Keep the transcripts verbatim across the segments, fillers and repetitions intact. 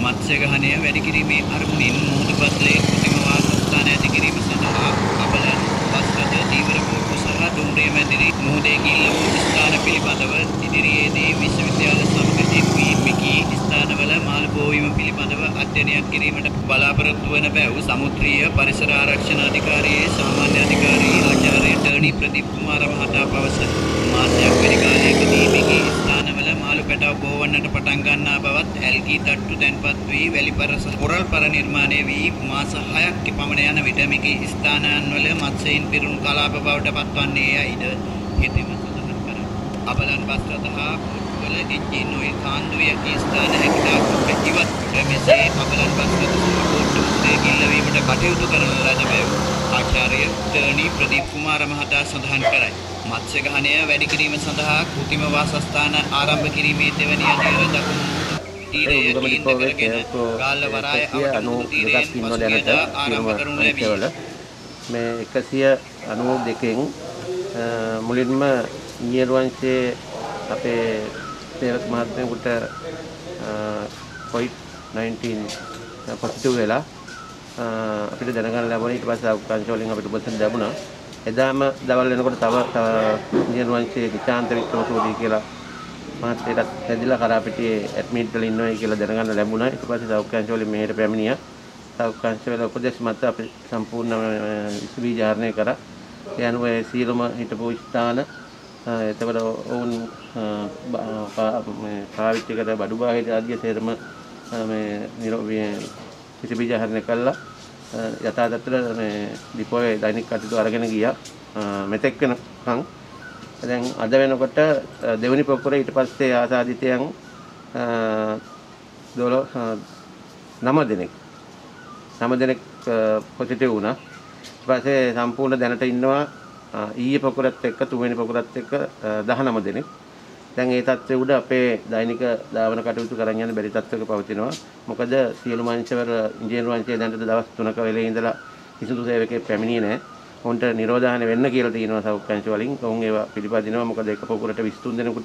මත්ස්‍ය ගහණය වැඩි කිරීමේ අරමුණින් මුහුදු පත්ලේ කෘත්‍රිම වාසස්ථාන ඇති කිරීම සඳහා අබලන් බස්රථ දීවර කෝට්ටු සහ දුම්රිය මැදිරි මුහුදේ ගිල්ල වූ ස්ථාන පිළිබඳව ඉදිරියේදී විශ්වවිද්‍යාල සමග එක්වීමකී ස්ථානවල මාළු බෝවීම පිළිබඳව අධ්‍යයනයක් කිරීමට බලාපොරොත්තු වන බැව් සමුද්‍රීය පරිසර ආරක්ෂණ අධිකාරියේ සාමාන්‍ය අධිකාරී ආචාර්ය ටර්නි ප්‍රදීප් කුමාර මහතා පවසයි. මාසයක් වැඩි කාලයකදී මෙකී ස්ථානවල මාළු පැටව බෝවන්නට පටන් ගන්නා බවත් ඇල්ගී තට්ටු තැන්පත් වී වැලිපරස කොරල් පර නිර්මාණය වී මාස හයක් පමණ යන විට මෙකී ස්ථානවල මත්ස්‍යයන් පිරුණු කලාප බවට පත්වන්නේ යයිද හිතීම සඳහන් කරයි. අබලන් බස් රථ හා වල එන්ජින් ඔයිල් කාන්දුවේ ස්ථාන හැකියාවක් ඉවත් කොට මෙසේ අබලන් බස් රථ සහ බෝට්ටු ගෙල්ලවීමට කටයුතු කරන ලද බැව් ආචාර්ය ටර්නි ප්‍රදීප් කුමාර මහතා සඳහන් කරයි. මත්ස්‍ය ගහණය වැඩි කිරීම සඳහා කෘත්‍රිම වාසස්ථාන ආරම්භ කිරීමේ දෙවැනි අදියර දකුණු තීරය කේන්ද්‍ර කරගෙන ගාල්ල වරාය අනුව තීරයෙන් පසුගියදා ආරම්භ කරනු ලැබී මේ එකසිය අනූ දෙකෙන් මුලින්ම නියරුවංශයේ අපේ සේවක මහත්මයෙකුට කොවිඩ් නයින්ටීන් පොසිටිව් වෙලා අපිට දැනගන්න ලැබුණා. ඊට පස්සේ අවකාශ වලින් අපිට උපසම් ලැබුණා. එදාම දවල් වෙනකොට තව නියරුවංශයේ ගිචාන්ත වික්‍රමසූරි කියලා මහත්තයටත් හැදිලා කරාපිටියේ ඇඩ්මිට් වෙලා ඉන්නවයි කියලා දැනගන්න ලැබුණා. ඊට පස්සේ අවකාශ වලින් මෙහෙට පැමිණියා. අවකාශ වල උපදේශ මත අපි සම්පූර්ණ විශ්වවිද්‍යාලනය කරා. ඒ අනුව සියලුම හිටපු ස්ථාන එතකොට ඔවුන් පාවිච්චි කර බඩු බාහිර ආදී සේරම මේ නිරෝධී විශ්වවිද්‍යාලනය කළා. යථා තත්ත්වයට මේ ඩිපෝයේ දෛනික කටයුතු අරගෙන ගියා. මෙතෙක් වෙනකන් දැන් අද වෙනකොට දෙවනි පොකුරේ ඊට පස්සේ ආසාදිතයන් දොළ නව දෙනෙක් නව දෙනෙක් පොසිටිව් වුණා. ඊට පස්සේ සම්පූර්ණ දැනට ඉන්නවා ඊයේ පොකුරත් එක්ක තුන්වෙනි පොකුරත් එක්ක දහනව දෙනෙක්. දැන් ඒ තත්ත්වය උඩ අපේ දෛනික ධාවන කටයුතු කරන් යන බැරි තත්ත්වයක පවතිනවා. මොකද සියලු මංශවල ඉංජිනේරු වංශය දැනට දවස් තුනක වෙලේ ඉඳලා කිසිදු සේවකයෙක් පැමිණියේ නැහැ. ඔවුන්ට නිරෝධායන වෙන්න කියලා තියෙනවා සෞඛ්‍යංශ වලින්. ඔවුන් ඒවා පිළිපදිනවා. මොකද එක පොකුරට විසිතුන් දෙනෙකුට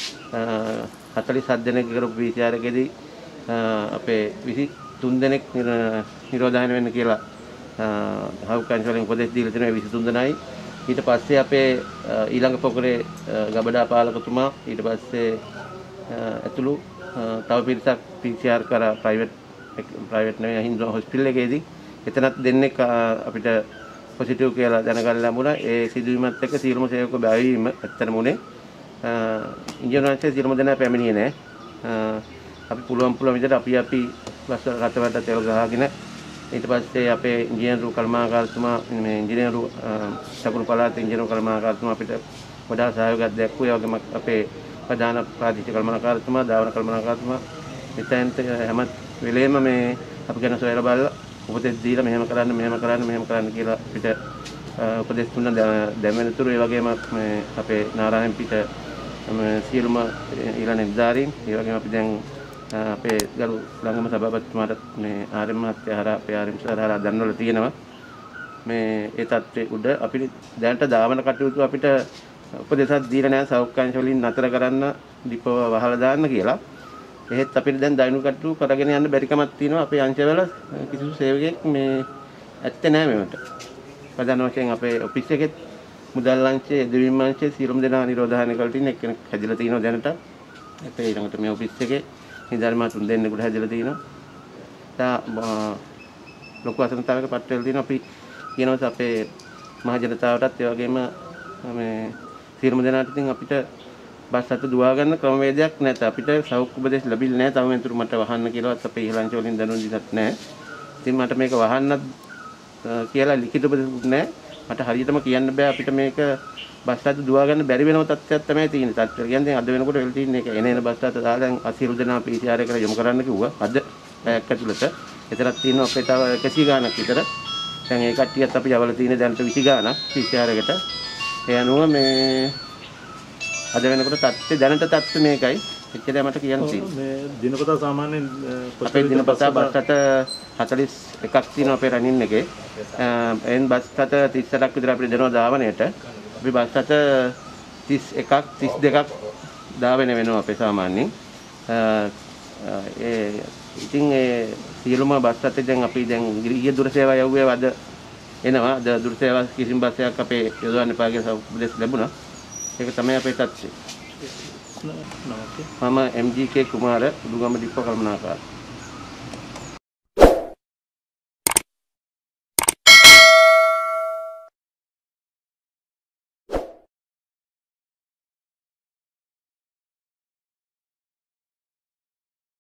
හතළිස් හත් දෙනෙක් කරපු පී සී ආර් එකේදී අපේ විසිතුන් දෙනෙක් නිරෝධායන වෙන්න කියලා සෞඛ්‍යංශ වලින් උපදෙස් දීලා තියෙනවා. විසිතුන් දෙනයි. ඊට පස්සේ අපේ ඊළඟ පොකුරේ ගබඩා පාලකතුමා ඊට පස්සේ ඇතුළු තව පිරිසක් පී සී ආර් කරා ප්‍රයිවට් ප්‍රයිවට් නෙවෙයි හින්දු හොස්පිටල් එකේදී එතනත් දෙන්නෙක් අපිට පොසිටිව් කියලා දැනගන්න ලැබුණා. ඒ සිදුවීමත් එක්ක සියලුම සේවකයෝ බැවීම ඇත්තටම උනේ ඉන්ජිනේරු වංශයේ සියලුම දෙනා පැමිණියේ නැහැ. අපි පුළුවන් පුළුවන් විදිහට අපි අපි බස් රථවලට තෙල් ගහගෙන ඊට පස්සේ අපේ ඉංජිනේරු කර්මාකාරතුමා මේ ඉංජිනේරු දකුණු පළාතේ ඉංජිනේරු කර්මාකාරතුමා අපිට වඩා සහයෝගයක් දැක්වුවා. ඒ වගේම අපේ ප්‍රධාන ප්‍රාදේශීය කර්මාකාරතුමා දාවන කර්මාකාරතුමා මෙතෙන්ට හැම වෙලේම මේ අපි ගැන සොයලා බලලා උපදෙස් දීලා මෙහෙම කරන්න මෙහෙම කරන්න මෙහෙම කරන්න කියලා අපිට උපදෙස් දුන්න දැමෙනතුරු. ඒ වගේම මේ අපේ නාරායන් පිට සියලුම ඊළඟ නිලධාරීන් ඒ වගේම අපි දැන් අපේ ගරු ළඟම සභාපතිතුමාට මේ ආර්.එම්. මහත්තයා හරහා අපේ ආර්.එම්. සර් හරහා දන්වල තියෙනවා. මේ ඒ තත්ත්වයේ උඩ අපිට දැනට දාවන කටයුතු අපිට උපදේශයක් දීලා නැහැ සෞඛ්‍යංශ වලින් නතර කරන්න ඩිපෝ වහලා දාන්න කියලා. එහෙත් අපිට දැන් දෛනික කටයුතු කරගෙන යන්න බැරි කමක් තියෙනවා. අපේ අංශවල කිසිදු සේවකයෙක් මේ ඇත්තේ නැහැ මේවට. ප්‍රධාන වශයෙන් අපේ ඔෆිස් එකෙත් මුදල් අංශයේ දෙවියන් අංශයේ සියලුම දෙනා නිරෝධායන කළා තියෙන එක්කෙනෙක් හැදිලා තියෙනවා දැනට. අපේ ඊළඟට මේ ඔෆිස් එකේ නිදර්මා තුන් දෙනෙකුට හැදිලා තියෙනවා. තා ලොකු අසනතාවයක පත් වෙලා තියෙනවා. අපි කියනවා අපේ මහ ජනතාවටත් ඒ වගේම මේ සියලුම දෙනාට ඉතින් අපිට බස් රථ දුවා ගන්න ක්‍රමවේදයක් නැත. අපිට සෞඛ්‍ය උපදෙස් ලැබිලා නැහැ. තව මෙතුරු මට වහන්න කියලාවත් අපේ ඉහළංච වලින් දැනුම් දීලත් නැහැ. ඉතින් මට මේක වහන්නත් කියලා ලිඛිත උපදෙස් නැහැ. මට හරියටම කියන්න බෑ අපිට මේක බස් රථ දුවා ගන්න බැරි වෙනව තත්ත්වයක් තමයි තියෙන්නේ. තත්ත්වය කියන්නේ අද වෙනකොට වෙලා තියෙන්නේ ඒක එන එන බස් රථ දාලා දැන් අසීරු දෙනා පී සී ආර් එකට යොමු කරන්න කිව්වා. අද පැයක් ඇතුළත එතරම් තියෙනවා අපේ තව එකසිය ගාණක් විතර. දැන් ඒ කට්ටියත් අපි යවලා තියෙන දැනට විසි ගාණක් පී සී ආර් එකට. ඒ අනුව මේ අද වෙනකොට තත්ත්වය දැනට තත්ත්වය මේකයි. එච්චරයි මට කියන්න තියෙන්නේ. මේ දිනපතා සාමාන්‍යයෙන් අපේ දිනපතා බස් රථ හතළිස් එකක් තියෙනවා අපේ රනින් එකේ. එන් බස් රථ තිස් අටක් විතර අපිට දෙනවා ධාවනයට. අපි බස් රථ තිස් එකක් තිස් දෙකක් ධාවන වෙනවා අපේ සාමාන්‍යයෙන්. ඒ ඉතින් ඒ සියලුම බස් රථ දැන් අපි දැන් ඊයේ දුර සේවා යවුවේ අද එනවා. අද දුර සේවා කිසිම බස් එකක් අපේ යොදවන්න එපා කියලා උපදෙස් ලැබුණා. ඒක තමයි අපේ තත්ත්වය. මම එම් ජී කේ කුමාර උඩුගම දිප්ප කළමනාකාර.